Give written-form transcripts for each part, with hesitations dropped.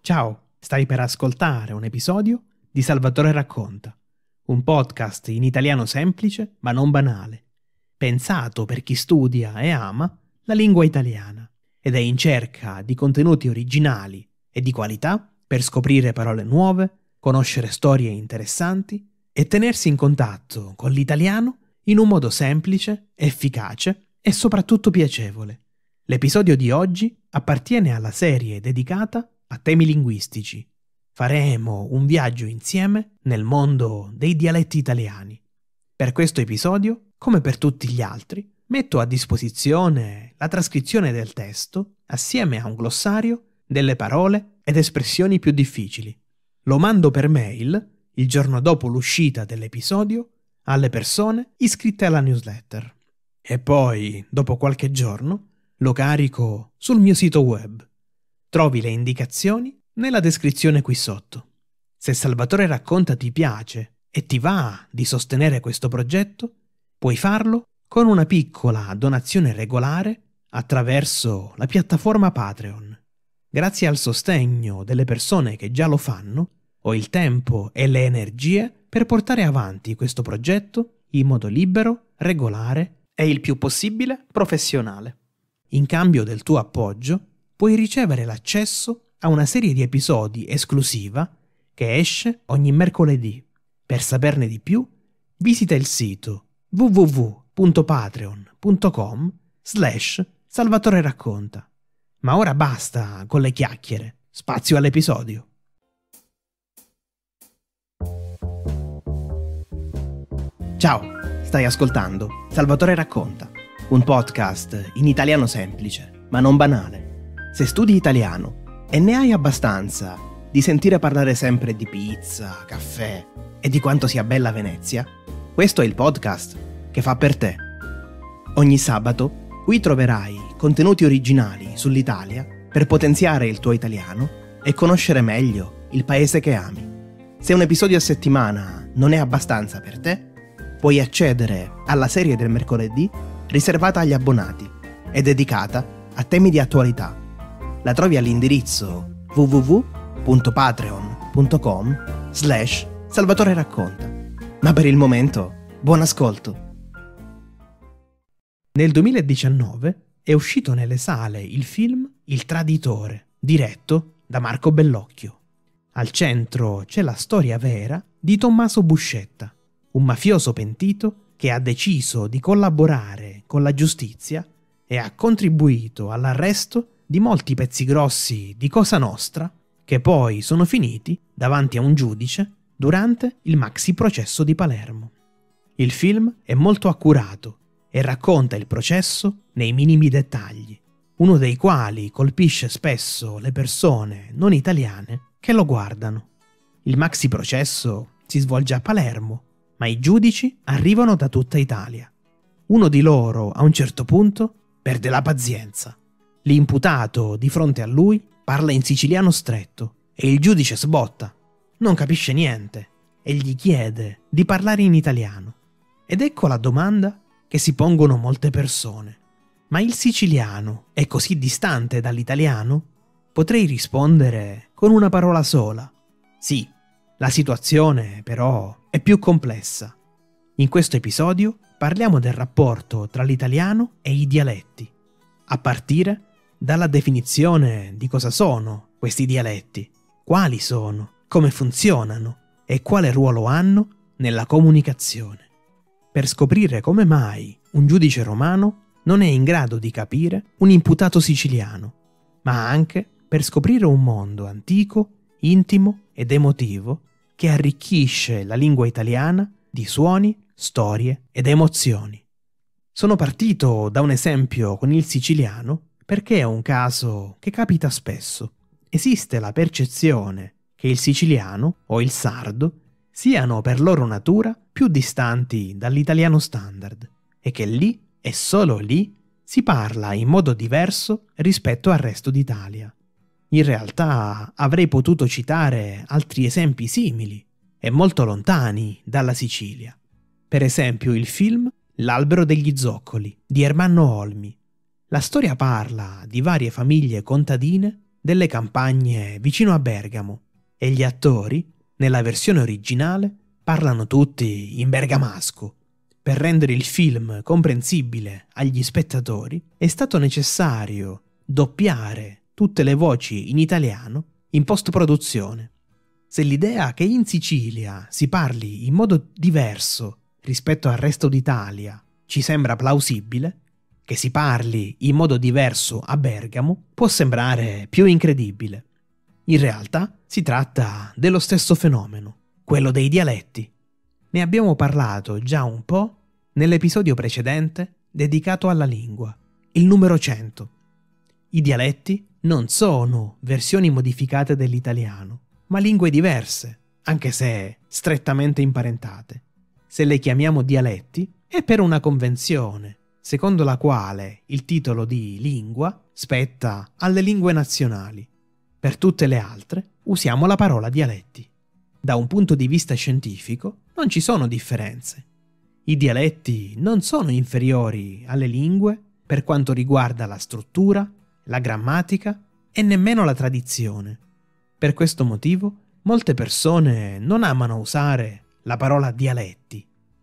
Ciao, stai per ascoltare un episodio di Salvatore Racconta, un podcast in italiano semplice ma non banale, pensato per chi studia e ama la lingua italiana ed è in cerca di contenuti originali e di qualità per scoprire parole nuove, conoscere storie interessanti e tenersi in contatto con l'italiano in un modo semplice, efficace e soprattutto piacevole. L'episodio di oggi appartiene alla serie dedicata a temi linguistici. Faremo un viaggio insieme nel mondo dei dialetti italiani. Per questo episodio, come per tutti gli altri, metto a disposizione la trascrizione del testo assieme a un glossario delle parole ed espressioni più difficili. Lo mando per mail il giorno dopo l'uscita dell'episodio alle persone iscritte alla newsletter. E poi, dopo qualche giorno, lo carico sul mio sito web. Trovi le indicazioni nella descrizione qui sotto. Se Salvatore Racconta ti piace e ti va di sostenere questo progetto, puoi farlo con una piccola donazione regolare attraverso la piattaforma Patreon. Grazie al sostegno delle persone che già lo fanno, ho il tempo e le energie per portare avanti questo progetto in modo libero, regolare e il più possibile professionale. In cambio del tuo appoggio, puoi ricevere l'accesso a una serie di episodi esclusiva che esce ogni mercoledì. Per saperne di più, visita il sito www.patreon.com/Salvatore Racconta. Ma ora basta con le chiacchiere, spazio all'episodio. Ciao, stai ascoltando Salvatore Racconta, un podcast in italiano semplice, ma non banale. Se studi italiano e ne hai abbastanza di sentire parlare sempre di pizza, caffè e di quanto sia bella Venezia, questo è il podcast che fa per te. Ogni sabato qui troverai contenuti originali sull'Italia per potenziare il tuo italiano e conoscere meglio il paese che ami. Se un episodio a settimana non è abbastanza per te, puoi accedere alla serie del mercoledì riservata agli abbonati e dedicata a temi di attualità. La trovi all'indirizzo www.patreon.com/Salvatore Racconta. Ma per il momento, buon ascolto! Nel 2019 è uscito nelle sale il film Il Traditore, diretto da Marco Bellocchio. Al centro c'è la storia vera di Tommaso Buscetta, un mafioso pentito che ha deciso di collaborare con la giustizia e ha contribuito all'arresto di molti pezzi grossi di Cosa Nostra che poi sono finiti davanti a un giudice durante il maxi processo di Palermo. Il film è molto accurato e racconta il processo nei minimi dettagli, uno dei quali colpisce spesso le persone non italiane che lo guardano. Il maxi processo si svolge a Palermo, ma i giudici arrivano da tutta Italia. Uno di loro, a un certo punto, perde la pazienza. L'imputato di fronte a lui parla in siciliano stretto e il giudice sbotta, non capisce niente e gli chiede di parlare in italiano. Ed ecco la domanda che si pongono molte persone. Ma il siciliano è così distante dall'italiano? Potrei rispondere con una parola sola. Sì, la situazione però è più complessa. In questo episodio parliamo del rapporto tra l'italiano e i dialetti, a partire dalla definizione di cosa sono questi dialetti, quali sono, come funzionano e quale ruolo hanno nella comunicazione. Per scoprire come mai un giudice romano non è in grado di capire un imputato siciliano, ma anche per scoprire un mondo antico, intimo ed emotivo che arricchisce la lingua italiana di suoni, storie ed emozioni. Sono partito da un esempio con il siciliano perché è un caso che capita spesso. Esiste la percezione che il siciliano o il sardo siano per loro natura più distanti dall'italiano standard e che lì e solo lì si parla in modo diverso rispetto al resto d'Italia. In realtà avrei potuto citare altri esempi simili e molto lontani dalla Sicilia. Per esempio il film L'albero degli zoccoli di Ermanno Olmi. La storia parla di varie famiglie contadine delle campagne vicino a Bergamo e gli attori, nella versione originale, parlano tutti in bergamasco. Per rendere il film comprensibile agli spettatori è stato necessario doppiare tutte le voci in italiano in post-produzione. Se l'idea che in Sicilia si parli in modo diverso rispetto al resto d'Italia ci sembra plausibile, che si parli in modo diverso a Bergamo può sembrare più incredibile. In realtà si tratta dello stesso fenomeno, quello dei dialetti. Ne abbiamo parlato già un po' nell'episodio precedente dedicato alla lingua, il numero 100. I dialetti non sono versioni modificate dell'italiano, ma lingue diverse, anche se strettamente imparentate. Se le chiamiamo dialetti è per una convenzione, secondo la quale il titolo di lingua spetta alle lingue nazionali. Per tutte le altre usiamo la parola dialetti. Da un punto di vista scientifico non ci sono differenze. I dialetti non sono inferiori alle lingue per quanto riguarda la struttura, la grammatica e nemmeno la tradizione. Per questo motivo molte persone non amano usare la parola dialetti.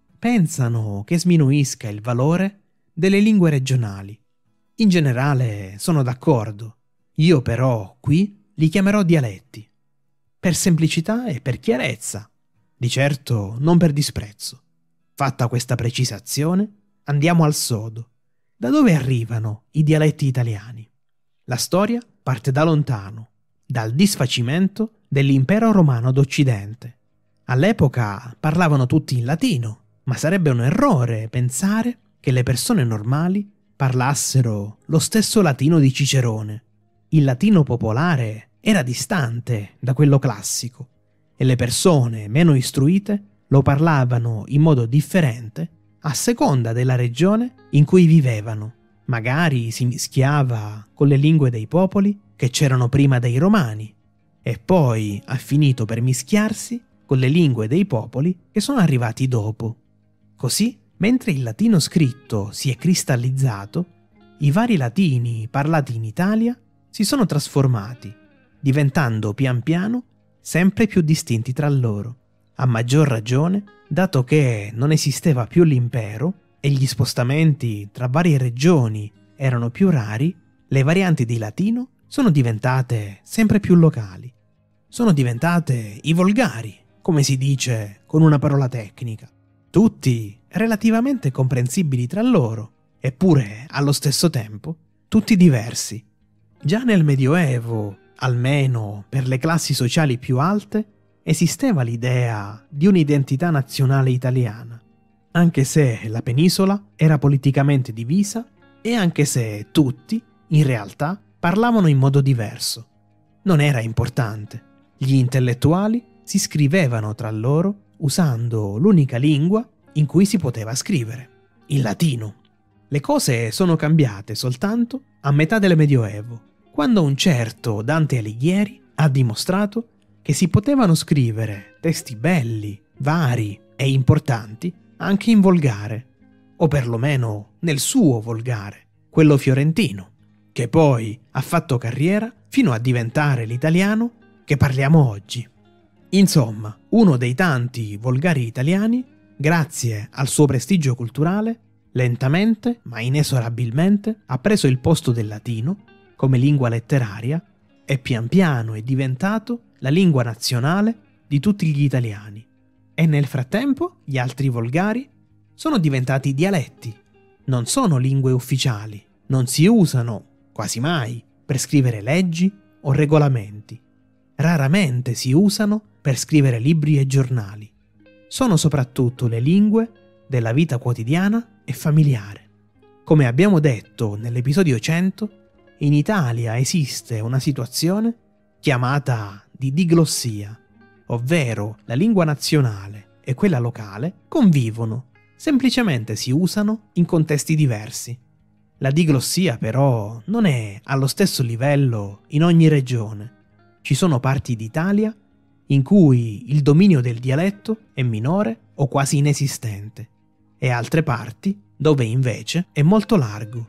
Pensano che sminuisca il valore delle lingue regionali. In generale sono d'accordo. Io però qui li chiamerò dialetti. Per semplicità e per chiarezza. Di certo non per disprezzo. Fatta questa precisazione, andiamo al sodo. Da dove arrivano i dialetti italiani? La storia parte da lontano, dal disfacimento dell'impero romano d'Occidente. All'epoca parlavano tutti in latino, ma sarebbe un errore pensare che le persone normali parlassero lo stesso latino di Cicerone. Il latino popolare era distante da quello classico e le persone meno istruite lo parlavano in modo differente a seconda della regione in cui vivevano. Magari si mischiava con le lingue dei popoli che c'erano prima dei Romani e poi ha finito per mischiarsi con le lingue dei popoli che sono arrivati dopo. Così, mentre il latino scritto si è cristallizzato, i vari latini parlati in Italia si sono trasformati, diventando pian piano sempre più distinti tra loro. A maggior ragione, dato che non esisteva più l'impero e gli spostamenti tra varie regioni erano più rari, le varianti di latino sono diventate sempre più locali. Sono diventate i volgari, come si dice con una parola tecnica. Tutti relativamente comprensibili tra loro, eppure allo stesso tempo tutti diversi. Già nel Medioevo, almeno per le classi sociali più alte, esisteva l'idea di un'identità nazionale italiana, anche se la penisola era politicamente divisa e anche se tutti, in realtà, parlavano in modo diverso. Non era importante. Gli intellettuali si scrivevano tra loro usando l'unica lingua in cui si poteva scrivere, il latino. Le cose sono cambiate soltanto a metà del Medioevo, quando un certo Dante Alighieri ha dimostrato che si potevano scrivere testi belli, vari e importanti anche in volgare, o perlomeno nel suo volgare, quello fiorentino, che poi ha fatto carriera fino a diventare l'italiano che parliamo oggi. Insomma, uno dei tanti volgari italiani, grazie al suo prestigio culturale, lentamente ma inesorabilmente ha preso il posto del latino come lingua letteraria e pian piano è diventato la lingua nazionale di tutti gli italiani. E nel frattempo gli altri volgari sono diventati dialetti. Non sono lingue ufficiali, non si usano, quasi mai, per scrivere leggi o regolamenti. Raramente si usano per scrivere libri e giornali. Sono soprattutto le lingue della vita quotidiana e familiare. Come abbiamo detto nell'episodio 100, in Italia esiste una situazione chiamata di diglossia, ovvero la lingua nazionale e quella locale convivono, semplicemente si usano in contesti diversi. La diglossia però non è allo stesso livello in ogni regione. Ci sono parti d'Italia in cui il dominio del dialetto è minore o quasi inesistente, e altre parti dove invece è molto largo.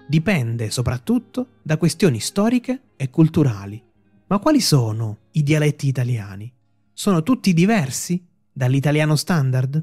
dipende soprattutto da questioni storiche e culturali. Ma quali sono i dialetti italiani? Sono tutti diversi dall'italiano standard?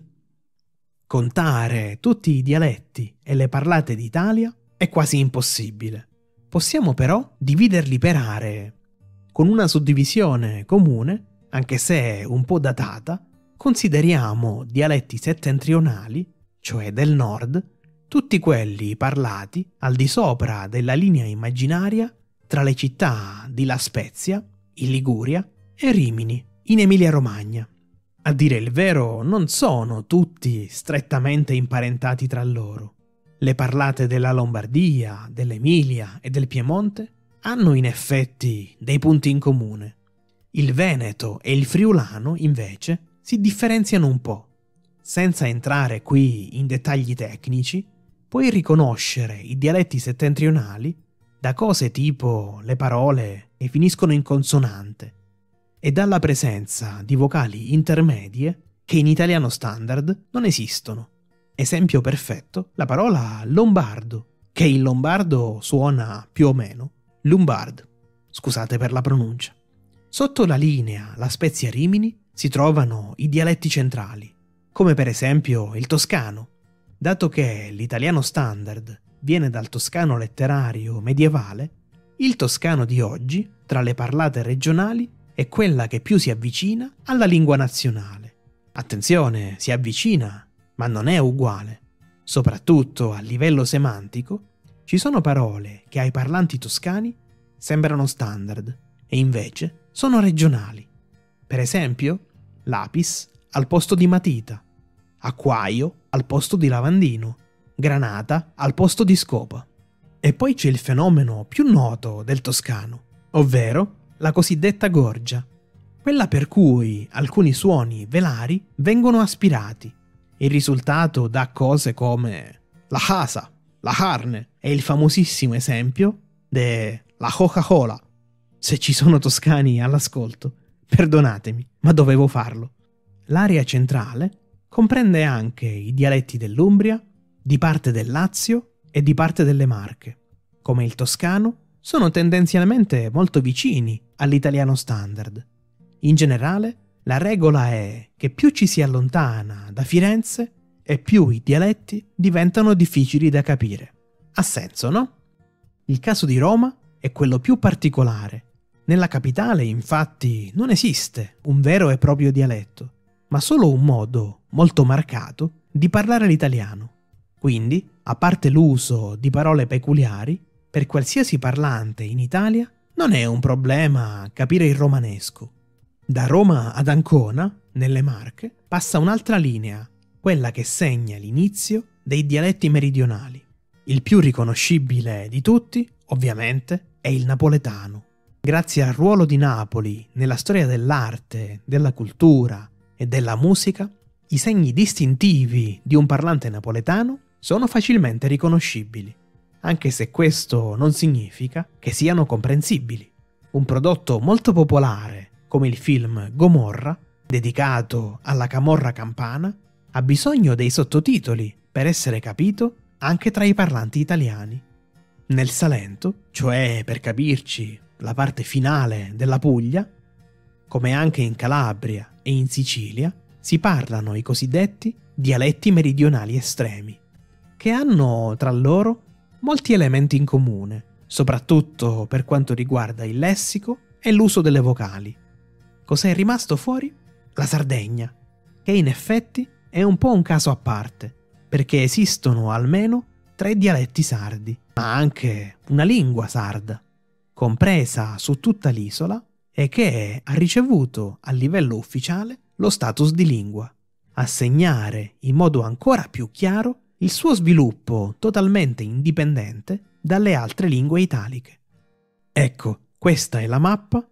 Contare tutti i dialetti e le parlate d'Italia è quasi impossibile. Possiamo però dividerli per aree. Con una suddivisione comune, anche se un po' datata, consideriamo dialetti settentrionali, cioè del nord, tutti quelli parlati al di sopra della linea immaginaria tra le città di La Spezia, in Liguria, e Rimini, in Emilia-Romagna. A dire il vero, non sono tutti strettamente imparentati tra loro. Le parlate della Lombardia, dell'Emilia e del Piemonte hanno in effetti dei punti in comune. Il veneto e il friulano, invece, si differenziano un po'. Senza entrare qui in dettagli tecnici, puoi riconoscere i dialetti settentrionali da cose tipo le parole che finiscono in consonante e dalla presenza di vocali intermedie che in italiano standard non esistono. Esempio perfetto, la parola lombardo, che in lombardo suona più o meno Lombard. Scusate per la pronuncia. Sotto la linea La Spezia Rimini si trovano i dialetti centrali, come per esempio il toscano. Dato che l'italiano standard viene dal toscano letterario medievale, il toscano di oggi, tra le parlate regionali, è quella che più si avvicina alla lingua nazionale. Attenzione, si avvicina, ma non è uguale. Soprattutto a livello semantico, ci sono parole che ai parlanti toscani sembrano standard e invece sono regionali. Per esempio, lapis al posto di matita, acquaio al posto di lavandino, granata al posto di scopa. E poi c'è il fenomeno più noto del toscano, ovvero la cosiddetta gorgia, quella per cui alcuni suoni velari vengono aspirati. Il risultato dà cose come la casa, la carne e il famosissimo esempio della Coca-Cola. Se ci sono toscani all'ascolto, perdonatemi, ma dovevo farlo. L'area centrale comprende anche i dialetti dell'Umbria, di parte del Lazio e di parte delle Marche. Come il toscano, sono tendenzialmente molto vicini all'italiano standard. In generale, la regola è che più ci si allontana da Firenze e più i dialetti diventano difficili da capire. Ha senso, no? Il caso di Roma è quello più particolare. Nella capitale, infatti, non esiste un vero e proprio dialetto, ma solo un modo molto marcato di parlare l'italiano. Quindi, a parte l'uso di parole peculiari, per qualsiasi parlante in Italia non è un problema capire il romanesco. Da Roma ad Ancona, nelle Marche, passa un'altra linea, quella che segna l'inizio dei dialetti meridionali. Il più riconoscibile di tutti, ovviamente, è il napoletano. Grazie al ruolo di Napoli nella storia dell'arte, della cultura e della musica, i segni distintivi di un parlante napoletano sono facilmente riconoscibili, anche se questo non significa che siano comprensibili. Un prodotto molto popolare, come il film Gomorra, dedicato alla camorra campana, ha bisogno dei sottotitoli per essere capito anche tra i parlanti italiani. Nel Salento, cioè per capirci la parte finale della Puglia, come anche in Calabria e in Sicilia, si parlano i cosiddetti dialetti meridionali estremi, che hanno tra loro molti elementi in comune, soprattutto per quanto riguarda il lessico e l'uso delle vocali. Cos'è rimasto fuori? La Sardegna, che in effetti è un po' un caso a parte, perché esistono almeno 3 dialetti sardi, ma anche una lingua sarda, compresa su tutta l'isola e che ha ricevuto a livello ufficiale lo status di lingua, a segnare in modo ancora più chiaro il suo sviluppo totalmente indipendente dalle altre lingue italiche. Ecco, questa è la mappa,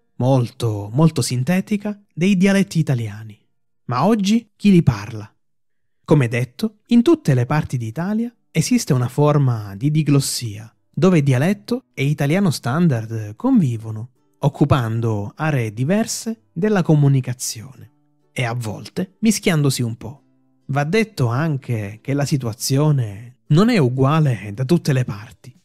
molto sintetica, dei dialetti italiani. Ma oggi chi li parla? Come detto, in tutte le parti d'Italia esiste una forma di diglossia, dove dialetto e italiano standard convivono, occupando aree diverse della comunicazione e a volte mischiandosi un po'. Va detto anche che la situazione non è uguale da tutte le parti. Ci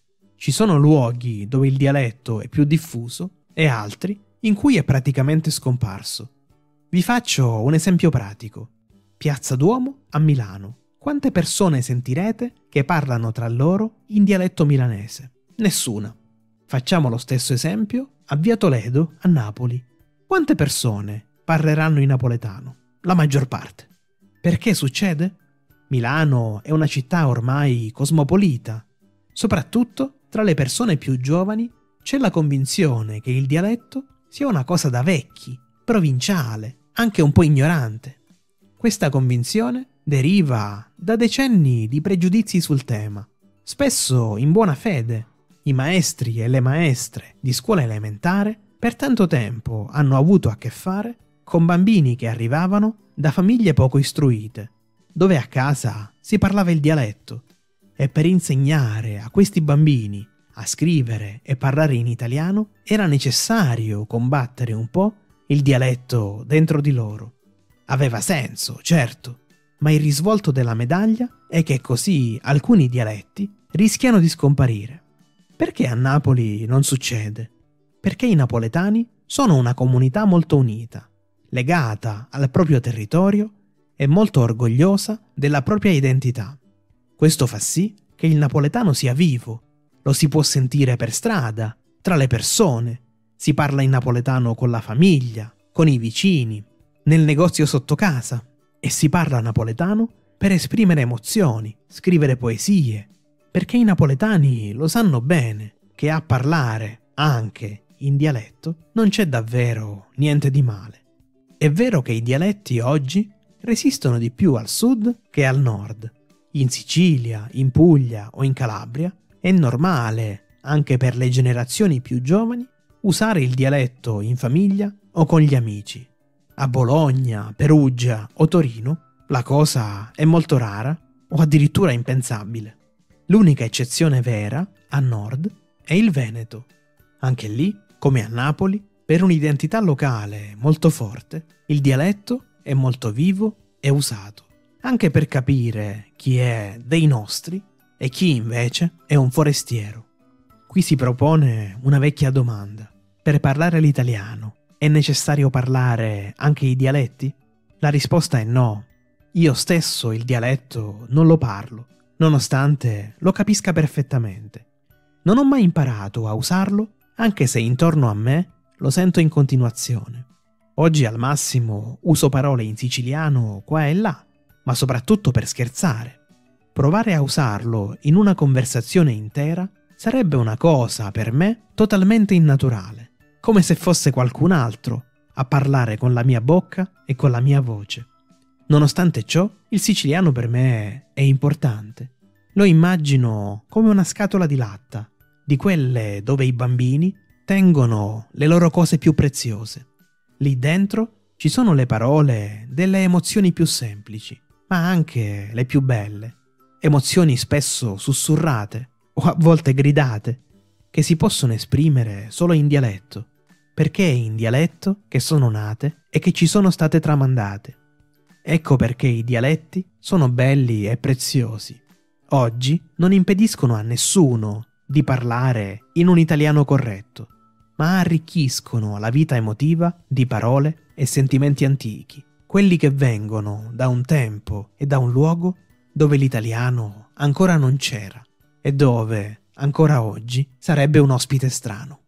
Ci sono luoghi dove il dialetto è più diffuso e altri in cui è praticamente scomparso. Vi faccio un esempio pratico. Piazza Duomo a Milano. Quante persone sentirete che parlano tra loro in dialetto milanese? Nessuna. Facciamo lo stesso esempio a Via Toledo a Napoli. Quante persone parleranno in napoletano? La maggior parte. Perché succede? Milano è una città ormai cosmopolita. Soprattutto tra le persone più giovani c'è la convinzione che il dialetto sia una cosa da vecchi, provinciale, anche un po' ignorante. Questa convinzione deriva da decenni di pregiudizi sul tema, spesso in buona fede. I maestri e le maestre di scuola elementare per tanto tempo hanno avuto a che fare con bambini che arrivavano da famiglie poco istruite, dove a casa si parlava il dialetto, e per insegnare a questi bambini a scrivere e parlare in italiano era necessario combattere un po' il dialetto dentro di loro. Aveva senso, certo, ma il risvolto della medaglia è che così alcuni dialetti rischiano di scomparire. Perché a Napoli non succede? Perché i napoletani sono una comunità molto unita, legata al proprio territorio e molto orgogliosa della propria identità. Questo fa sì che il napoletano sia vivo, lo si può sentire per strada, tra le persone, si parla in napoletano con la famiglia, con i vicini, nel negozio sotto casa, e si parla napoletano per esprimere emozioni, scrivere poesie, perché i napoletani lo sanno bene che a parlare anche in dialetto non c'è davvero niente di male. È vero che i dialetti oggi resistono di più al sud che al nord. In Sicilia, in Puglia o in Calabria è normale, anche per le generazioni più giovani, usare il dialetto in famiglia o con gli amici. A Bologna, Perugia o Torino la cosa è molto rara o addirittura impensabile. L'unica eccezione vera, a nord, è il Veneto. Anche lì, come a Napoli, per un'identità locale molto forte, il dialetto è molto vivo e usato, anche per capire chi è dei nostri e chi invece è un forestiero. Qui si propone una vecchia domanda. Per parlare l'italiano è necessario parlare anche i dialetti? La risposta è no. Io stesso il dialetto non lo parlo, nonostante lo capisca perfettamente. Non ho mai imparato a usarlo, anche se intorno a me lo sento in continuazione. Oggi al massimo uso parole in siciliano qua e là, ma soprattutto per scherzare. Provare a usarlo in una conversazione intera sarebbe una cosa per me totalmente innaturale, come se fosse qualcun altro a parlare con la mia bocca e con la mia voce. Nonostante ciò, il siciliano per me è importante. Lo immagino come una scatola di latta, di quelle dove i bambini tengono le loro cose più preziose. Lì dentro ci sono le parole delle emozioni più semplici, ma anche le più belle. Emozioni spesso sussurrate o a volte gridate, che si possono esprimere solo in dialetto, perché è in dialetto che sono nate e che ci sono state tramandate. Ecco perché i dialetti sono belli e preziosi. Oggi non impediscono a nessuno di parlare in un italiano corretto, ma arricchiscono la vita emotiva di parole e sentimenti antichi, quelli che vengono da un tempo e da un luogo dove l'italiano ancora non c'era e dove, ancora oggi, sarebbe un ospite strano.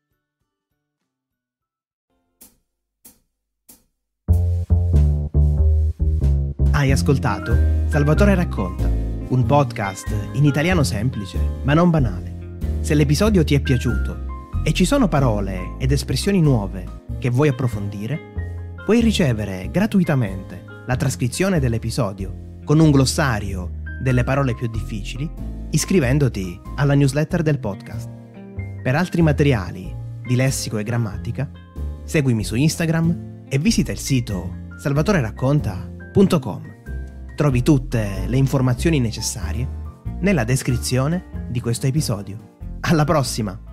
Hai ascoltato Salvatore Racconta, un podcast in italiano semplice ma non banale. Se l'episodio ti è piaciuto e ci sono parole ed espressioni nuove che vuoi approfondire, puoi ricevere gratuitamente la trascrizione dell'episodio con un glossario delle parole più difficili iscrivendoti alla newsletter del podcast. Per altri materiali di lessico e grammatica, seguimi su Instagram e visita il sito salvatoreracconta.com. Trovi tutte le informazioni necessarie nella descrizione di questo episodio. Alla prossima!